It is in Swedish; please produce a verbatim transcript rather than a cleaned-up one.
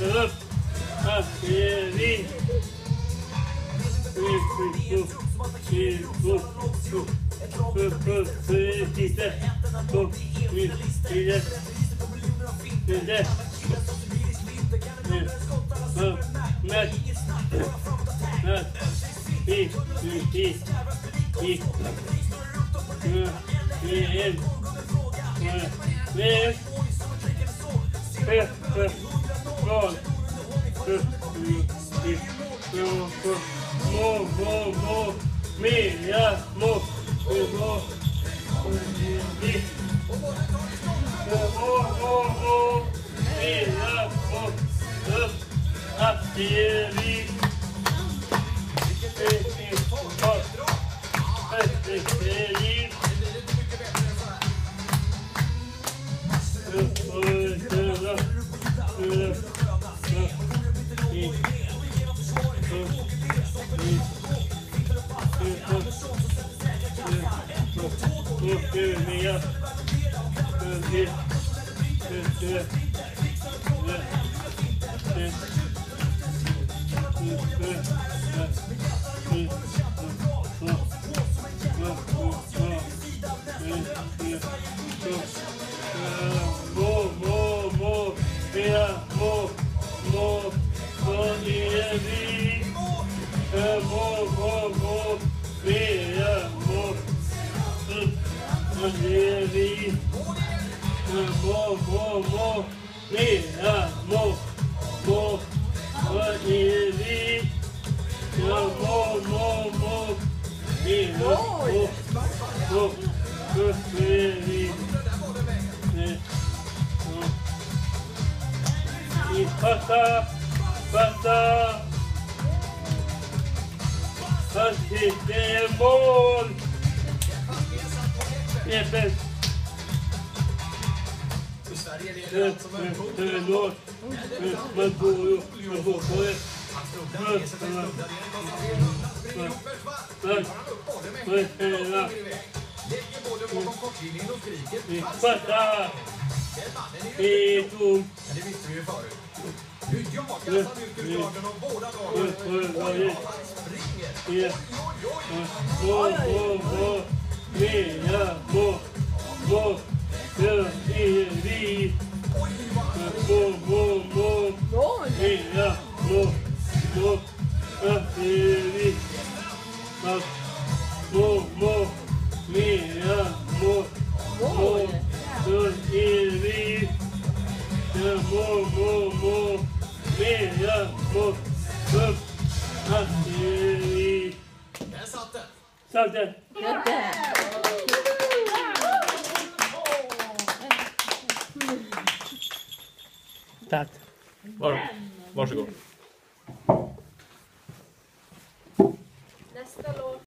upp, artilleri. Upp, upp, upp, upp, sista, upp, sida, sida, upp, med, med, i, i, i, i, med, Peppe, noll, må, må, må, mera, må, må, må, må, må, mera, må, upp, artilleri, artilleri, Må, må, må, mera, må, må, artilleri, må, må, må, mera, må, artilleri, må, må, må, mera, må, må, artilleri, må, må, må, mera, må, må, artilleri. Passa, passa, pass det är mål. Peppe. I Sverige leder alltså med punkt. Förlåt. Man går ju, man går på det. Han snuddar ner sig för snuddar. Det är en konstaterad. Springer upp för svart. Tar han upp bollen med en gång. Lägger bollen bakom kortlinjen och skriker. Passa. Det är tomt. Men det visste vi ju förut. Nu jagas han ut ur garden och båda dagar. Han springer. Oj, oj, oj. Må, må, må, mera, må, må, artilleri. Må, må, må, mera, må, må, artilleri. Må, må, mera, må, må, artilleri. Må, må, må, mera, må, upp, artilleri. Där satt den. Satt den. Tack. Var, varsågod.